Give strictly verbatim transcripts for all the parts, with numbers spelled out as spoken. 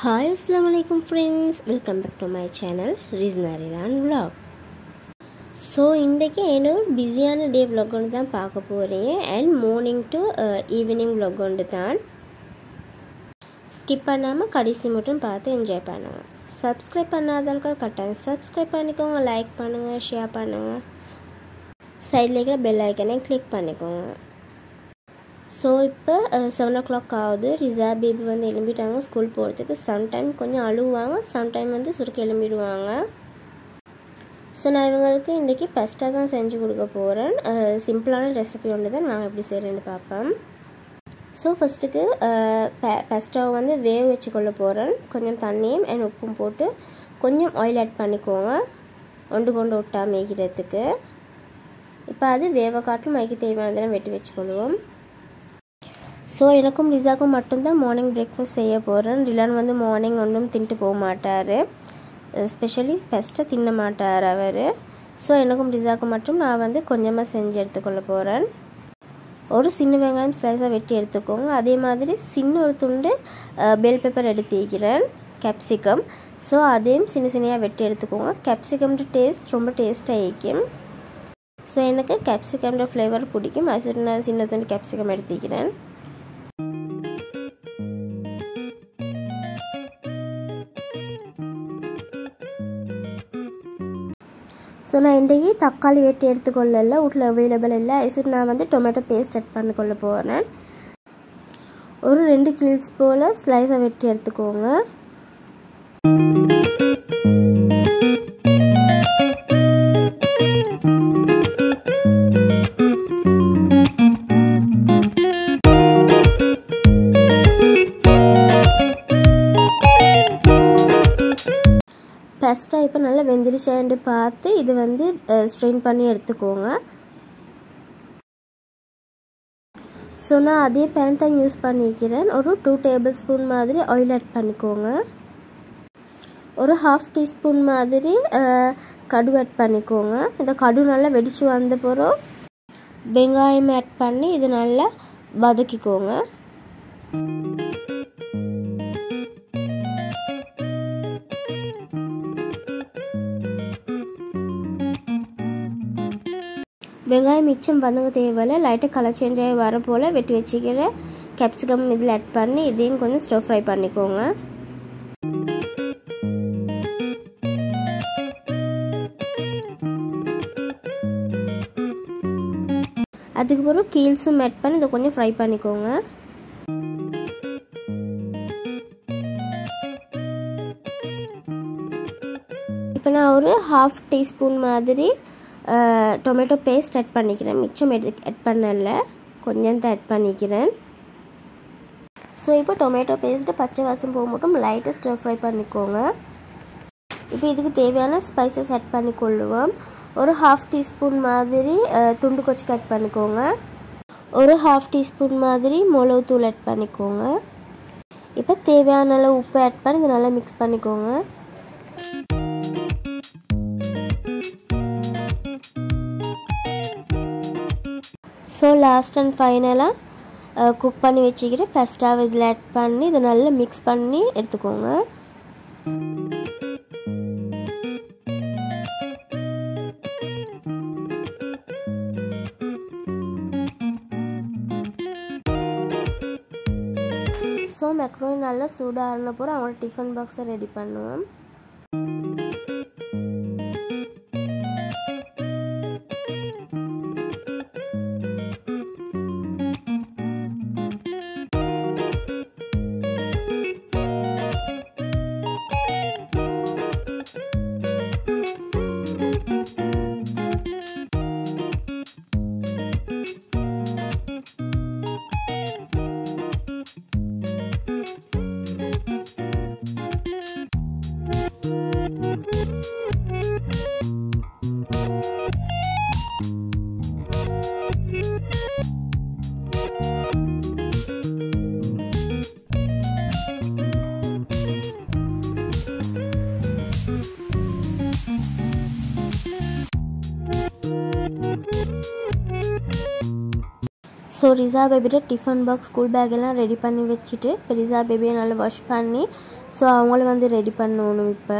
Hi, Assalamualaikum friends. Welcome back to my channel RIZNA Rilan vlog. So இன்றைக்கு என்ன ஒரு பிஸியான டே vlog ஒன்று தான் பார்க்க போறீங்க and morning to uh, evening vlog ஒன்று தான். ஸ்கிப் பண்ணாம கடைசி மட்டும் பார்த்து என்ஜாய் பண்ணுங்க. Subscribe பண்ணாதவங்க கட்டாயம் subscribe பண்ணிக்கோங்க, லைக் பண்ணுங்க, ஷேர் பண்ணுங்க. சைடுல இருக்கிற பெல் ஐகானை கிளிக் பண்ணிக்கோங்க. ஸோ இப்போ செவன் ஓ கிளாக் ஆகுது. ரிசா பேபி வந்து எழும்பிட்டாங்க ஸ்கூல் போகிறதுக்கு. சம்டைம் கொஞ்சம் அழுவாங்க, சம்டைம் வந்து சுருக்க எழும்பிடுவாங்க. ஸோ நான் இவங்களுக்கு இன்றைக்கி பெஸ்ட்டாக தான் செஞ்சு கொடுக்க போகிறேன். சிம்பிளான ரெசிபி ஒன்று தான் நான் எப்படி செய்கிறேன்னு பார்ப்பேன். ஸோ ஃபஸ்ட்டுக்கு பெஸ்ட்டாவை வந்து வேக வச்சு கொள்ள போகிறேன். கொஞ்சம் தண்ணியும் அண்ட் உப்பும் போட்டு கொஞ்சம் ஆயில் ஆட் பண்ணிக்கோங்க, ஒன்று கொண்டு விட்டா மேய்க்கிறதுக்கு. இப்போ அது வேவ காட்டில் மைக்கு தேவையானதெல்லாம் வெட்டி வச்சுக்கொள்வோம். ஸோ எனக்கும் ரிசாக்கும் மட்டும்தான் மார்னிங் பிரேக்ஃபாஸ்ட் செய்ய போகிறேன். ரிலான் வந்து மார்னிங் ஒன்றும் தின்ட்டு போக மாட்டார், எஸ்பெஷலி ஃபஸ்ட்டாக தின்ன மாட்டார் அவர். ஸோ எனக்கும் ரிசாக்கும் மட்டும் நான் வந்து கொஞ்சமாக செஞ்சு எடுத்துக்கொள்ள போகிறேன். ஒரு சின்ன வெங்காயம் ஸ்லைஸாக வெட்டி எடுத்துக்கோங்க. அதே மாதிரி சின்ன ஒரு துண்டு பெல் பெப்பர் எடுத்து வைக்கிறேன், கேப்சிகம். ஸோ அதையும் சின்ன சின்னையாக வெட்டி எடுத்துக்கோங்க. கேப்சிகம்ன்ற டேஸ்ட் ரொம்ப டேஸ்ட்டாக இருக்கும். ஸோ எனக்கு கேப்சிகம்ன்ற ஃப்ளேவர் பிடிக்கும், அது நான் சின்ன துண்டு கேப்சிகம் எடுத்துக்கிறேன். ஸோ நான் இன்றைக்கி தக்காளி வெட்டி எடுத்துக்கொள்ள வீட்டில் அவைலபிள் இல்லை, இது நான் வந்து டொமேட்டோ பேஸ்ட் ஆட் பண்ணிக்கொள்ள போகிறேன். ஒரு ரெண்டு கில்ஸ் போல் ஸ்லைஸை வெட்டி எடுத்துக்கோங்க. பெஸ்ட்டாக இப்போ நல்லா வெந்திரிச்சான்னு பார்த்து இது வந்து ஸ்ட்ரெயின் பண்ணி எடுத்துக்கோங்க. ஸோ நான் அதே பேன் தான் யூஸ் பண்ணிக்கிறேன். ஒரு டூ டேபிள் ஸ்பூன் மாதிரி ஆயில் ஆட் பண்ணிக்கோங்க. ஒரு ஹாஃப் டீஸ்பூன் மாதிரி கடுகு ஆட் பண்ணிக்கோங்க. இந்த கடுகு நல்லா வெடிச்சு வந்த பிறகு வெங்காயம் ஆட் பண்ணி இது நல்லா வதக்கிக்கோங்க. வெங்காயம் மிச்சம் வதங்க தேவையில்லை, லைட்டாக கலர் சேஞ்ச் ஆகி வர போல் வெட்டி வச்சுக்கிற கேப்சிகம் இதில் ஆட் பண்ணி இதையும் கொஞ்சம் ஸ்டர் ஃப்ரை பண்ணிக்கோங்க. அதுக்கு பிறகு கீல்ஸும் ஆட் பண்ணி இதை கொஞ்சம் ஃப்ரை பண்ணிக்கோங்க. இப்போ நான் ஒரு ஹாஃப் டீஸ்பூன் மாதிரி டொமேட்டோ பேஸ்ட் ஆட் பண்ணிக்கிறேன். மிச்சம் எடுத்து ஆட் பண்ணல, கொஞ்சம் தான் ஆட் பண்ணிக்கிறேன். ஸோ இப்போ டொமேட்டோ பேஸ்ட்டு பச்சை வாசம் போக மட்டும் லைட்டாக ஸ்டர் ஃப்ரை பண்ணிக்கோங்க. இப்போ இதுக்கு தேவையான ஸ்பைசஸ் ஆட் பண்ணிக்கொள்ளுவோம். ஒரு ஹாஃப் டீஸ்பூன் மாதிரி துண்டு கொச்சி ஆட் பண்ணிக்கோங்க. ஒரு ஹாஃப் டீஸ்பூன் மாதிரி மிளகு தூள் ஆட் பண்ணிக்கோங்க. இப்போ தேவையான அளவு உப்பு ஆட் பண்ணி இதை நல்லா மிக்ஸ் பண்ணிக்கோங்க. ஸோ லாஸ்ட் அண்ட் ஃபைனலாக குக் பண்ணி வச்சுக்கிற பெஸ்ட்டாக இதில் ஆட் பண்ணி இதை நல்லா மிக்ஸ் பண்ணி எடுத்துக்கோங்க. ஸோ மெக்ரோனி நல்லா சூடாகின போகிற அவங்களோட டிஃபன் பாக்ஸை ரெடி பண்ணுவோம். ஸோ ரிசா பேபியோட டிஃபன் பாக்ஸ் ஸ்கூல் பேக் எல்லாம் ரெடி பண்ணி வச்சுட்டு இப்போ ரிசா பேபியை நல்லா வாஷ் பண்ணி ஸோ அவங்களும் வந்து ரெடி பண்ணணும் இப்போ.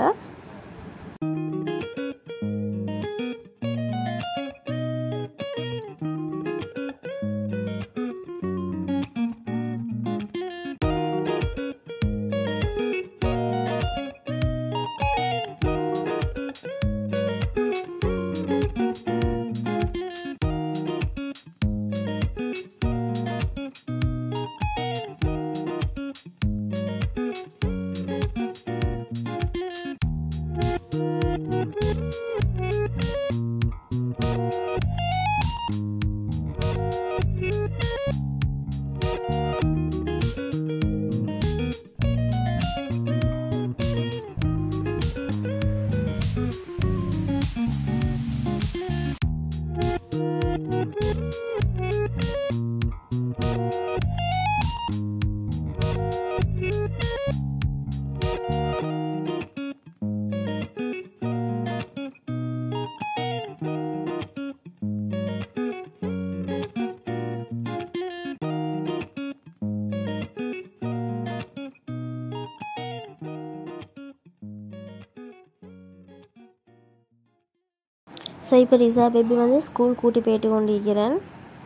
ஸோ இப்போ ரிசா பேபி வந்து ஸ்கூல் கூட்டி போயிட்டு கொண்டிருக்கிறேன்.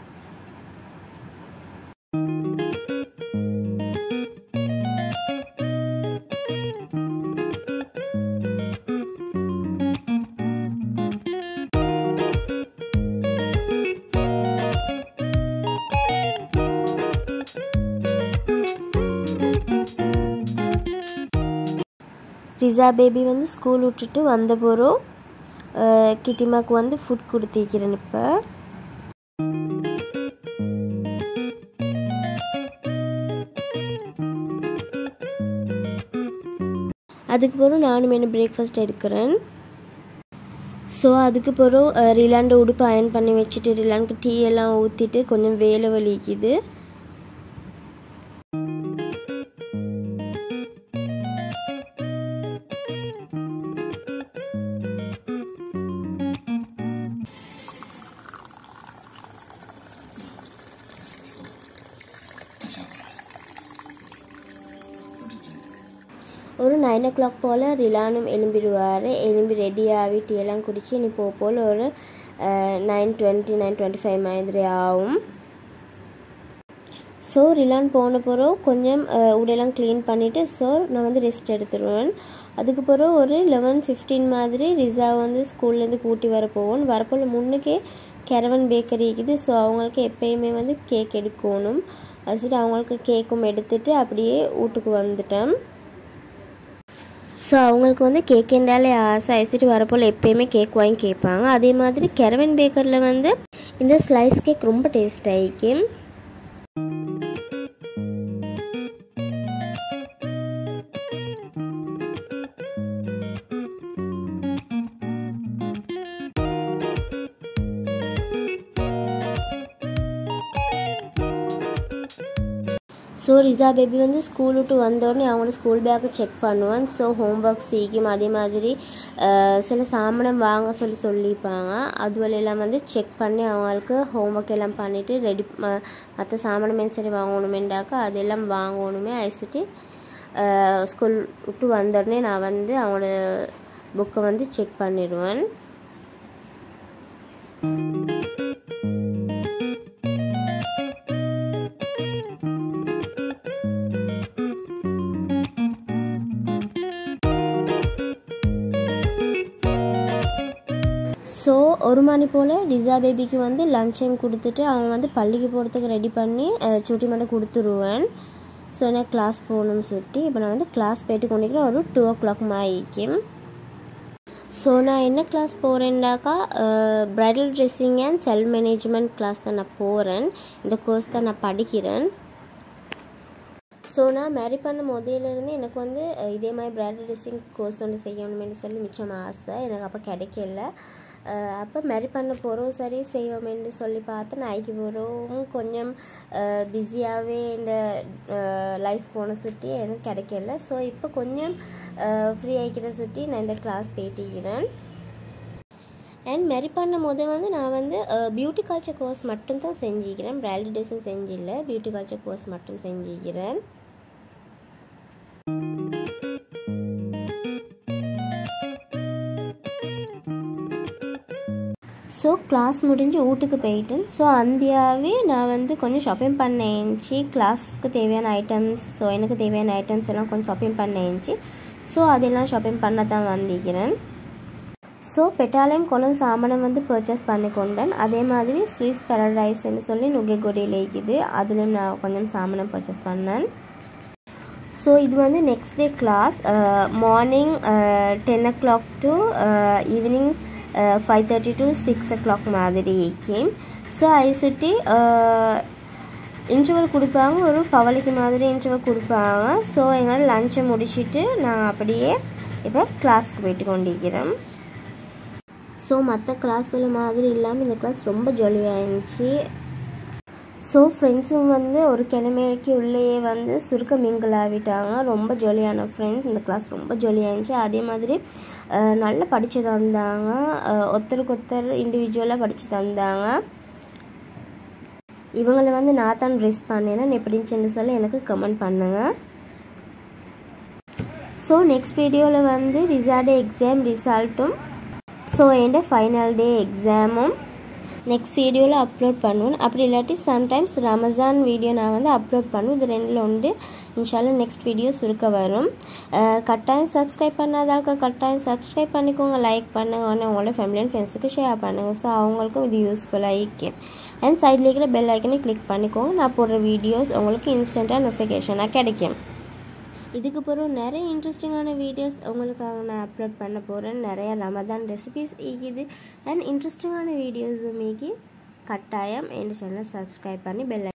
ரிசா பேபி வந்து ஸ்கூல் விட்டுட்டு வந்த போகிறோம் கிட்டிமாக்கு வந்து ஃபுட் கொடுத்திக்கிறேன். இப்போ அதுக்கு பிறகு நானும் என்ன பிரேக்ஃபாஸ்ட் எடுக்கிறேன். ஸோ அதுக்கு பிறகு ரிலாண்ட உடுப்பு அயன் பண்ணி வச்சுட்டு ரிலானுக்கு டீ எல்லாம் ஊற்றிட்டு கொஞ்சம் வேலை வலிக்குது. ஒரு நைன் ஓ கிளாக் போல் ரிலானும் எலும்பிடுவார். எலும்பி ரெடி ஆகி டீ எல்லாம் குடிச்சு இனி போக போல் ஒரு nine twenty nine twenty five மாதிரி ஆகும். ஸோ ரிலான் போன பிறகு கொஞ்சம் உடையெல்லாம் க்ளீன் பண்ணிவிட்டு ஸோ நான் வந்து ரெஸ்ட் எடுத்துடுவேன். அதுக்கு பிறகு ஒரு லெவன் ஃபிஃப்டீன் மாதிரி ரிசா வந்து ஸ்கூல்லேருந்து கூட்டி வர போவோம். வரப்போல் முன்னுக்கே கேரவன் பேக்கரி இருக்குது. ஸோ அவங்களுக்கு எப்பயுமே வந்து கேக் எடுக்கணும். அது சரி அவங்களுக்கு கேக்கும் எடுத்துகிட்டு அப்படியே வீட்டுக்கு வந்துட்டேன். ஸோ அவங்களுக்கு வந்து கேக் என்றாலே ஆசை அழைச்சிட்டு வரப்போல் எப்போயுமே கேக் வாங்கி கேட்பாங்க. அதே மாதிரி கேரவன் பேக்கரில் வந்து இந்த ஸ்லைஸ் கேக் ரொம்ப டேஸ்ட் ஆகிக்கும். ஸோ ரிசா பேபி வந்து ஸ்கூல் விட்டு வந்தோடனே அவங்களோட ஸ்கூல் பேக்கை செக் பண்ணுவேன். ஸோ ஹோம் ஒர்க் செய்யும். அதே மாதிரி சில சாமானம் வாங்க சொல்லி சொல்லியிருப்பாங்க. அதுவெல்லாம் வந்து செக் பண்ணி அவங்களுக்கு ஹோம் ஒர்க் எல்லாம் பண்ணிவிட்டு ரெடி மற்ற சாமானமே சரி வாங்கணுமேண்டாக்கா அதெல்லாம் வாங்கணுமே அழைச்சிட்டு ஸ்கூல் விட்டு வந்தோடனே நான் வந்து அவங்களோட புக்கை வந்து செக் பண்ணிடுவேன். ஸோ ஒரு மணி போல் ரிசா பேபிக்கு வந்து லன்ச் டைம் கொடுத்துட்டு அவங்க வந்து பள்ளிக்கு போகிறதுக்கு ரெடி பண்ணி சுட்டி மட்டும் கொடுத்துருவேன். ஸோ எனக்கு கிளாஸ் போகணும்னு சொல்லிட்டு இப்போ நான் வந்து கிளாஸ் போயிட்டு கொண்டிருக்கிறேன். ஒரு டூ ஓ கிளாக் மாறிக்கும். ஸோ நான் என்ன கிளாஸ் போகிறேன்னாக்கா bridal dressing and self management class தான் நான் போகிறேன். இந்த கோர்ஸ் தான் நான் படிக்கிறேன். ஸோ நான் மேரி பண்ண முதலேருந்து எனக்கு வந்து இதே மாதிரி ப்ரைடல் ட்ரெஸ்ஸிங் கோர்ஸ் ஒன்று செய்யணும்னு சொல்லி மிச்சம் ஆசை. எனக்கு அப்போ கிடைக்கல. அப்போ மேரி பண்ண போகிறோம் சரி செய்வோம்னு சொல்லி பார்த்து நான் ஐக்கு போகிறோம் கொஞ்சம் பிஸியாகவே இந்த லைஃப் போன சுட்டி எனக்கு கிடைக்கல. ஸோ இப்போ கொஞ்சம் ஃப்ரீ ஆகிக்கிற சுட்டி நான் இந்த கிளாஸ் போயிட்டிக்கிறேன். அண்ட் மேரி பண்ணும் போது வந்து நான் வந்து பியூட்டி கல்ச்சர் கோர்ஸ் மட்டும் தான் செஞ்சுக்கிறேன். பிரைடல் டிசைன் செஞ்சில்லை, பியூட்டி கல்ச்சர் கோர்ஸ் மட்டும் செஞ்சுக்கிறேன். ஸோ கிளாஸ் முடிஞ்சு வீட்டுக்கு போயிட்டேன். ஸோ அந்தியாவே நான் வந்து கொஞ்சம் ஷாப்பிங் பண்ணேன்ச்சு, கிளாஸ்க்கு தேவையான ஐட்டம்ஸ், ஸோ எனக்கு தேவையான ஐட்டம்ஸ் எல்லாம் கொஞ்சம் ஷாப்பிங் பண்ணேன்ச்சு. ஸோ அதெல்லாம் ஷாப்பிங் பண்ண தான் வந்திக்கிறேன். ஸோ பெட்டாலையும் கொஞ்சம் சாமானம் வந்து பர்ச்சேஸ் பண்ணி கொண்டேன். அதே மாதிரி ஸ்வீஸ் பேரடைஸ்ன்னு சொல்லி நுகைகொடியில் இருக்குது, அதுலேயும் நான் கொஞ்சம் சாமானம் பர்ச்சேஸ் பண்ணேன். ஸோ இது வந்து next day class, morning ten o'clock to evening five thirty to six o'clock மாதிரி இருக்கும். ஸோ ஐ சுட்டி இன்டர்வல் கொடுப்பாங்க, ஒரு பவளிக்கு மாதிரி இன்டர்வல் கொடுப்பாங்க. ஸோ எங்களால் லஞ்சை முடிச்சுட்டு நான் அப்படியே இப்போ கிளாஸ்க்கு போயிட்டு கொண்டிருக்கிறேன். ஸோ மற்ற கிளாஸில் மாதிரி இல்லாமல் இந்த கிளாஸ் ரொம்ப ஜாலியாக இருந்துச்சு. ஸோ ஃப்ரெண்ட்ஸும் வந்து ஒரு கிழமைக்கு உள்ளேயே வந்து சுருக்க மிங்கிள் ஆகிட்டாங்க. ரொம்ப ஜாலியான ஃப்ரெண்ட்ஸ், இந்த கிளாஸ் ரொம்ப ஜாலியாக இருந்துச்சு. அதே மாதிரி நல்லா படித்து தந்தாங்க, ஒருத்தருக்கு ஒருத்தர் இண்டிவிஜுவலாக படித்து தந்தாங்க. இவங்களை வந்து நான் தான் ட்ரெஸ் பண்ணேன், எப்படின்னு சொல்லி எனக்கு கமெண்ட் பண்ணுங்கள். ஸோ நெக்ஸ்ட் வீடியோவில் வந்து ரிசார்டே எக்ஸாம் ரிசல்ட்டும், ஸோ என் ஃபைனல் டே எக்ஸாமும் நெக்ஸ்ட் வீடியோவில் அப்லோட் பண்ணுவேன். அப்படி இல்லாட்டி சம்டைம்ஸ் ரமஜான் வீடியோ நான் வந்து அப்லோட் பண்ணுவேன். இது ரெண்டில் உண்டு. இன்ஷால்லா நெக்ஸ்ட் வீடியோ சுருக்க வரும். கட்டாயம் சப்ஸ்கிரைப் பண்ணாதாக்க கட்டாயம் சப்ஸ்கிரைப் பண்ணிக்கோங்க, லைக் பண்ணுங்க, உங்களோட ஃபேமிலி அண்ட் ஃப்ரெண்ட்ஸுக்கு ஷேர் பண்ணுங்கள். ஸோ அவங்களுக்கும் இது யூஸ்ஃபுல்லாக இருக்கும். அண்ட் சைடில் இருக்கிற பெல் ஐக்கனை கிளிக் பண்ணிக்கோங்க. நான் போடுற வீடியோஸ் உங்களுக்கு இன்ஸ்டண்ட்டாக நோட்டிஃபிகேஷனாக கிடைக்கும். இதுக்கு பிறகு நிறைய இன்ட்ரெஸ்டிங்கான வீடியோஸ் உங்களுக்காக நான் அப்லோட் பண்ண போகிறேன். நிறைய ரமதான் ரெசிபிஸ் ஈக்குது அண்ட் இன்ட்ரெஸ்டிங்கான வீடியோஸும் ஈக்கி. கட்டாயம் என் சேனலை சப்ஸ்கிரைப் பண்ணி பெல்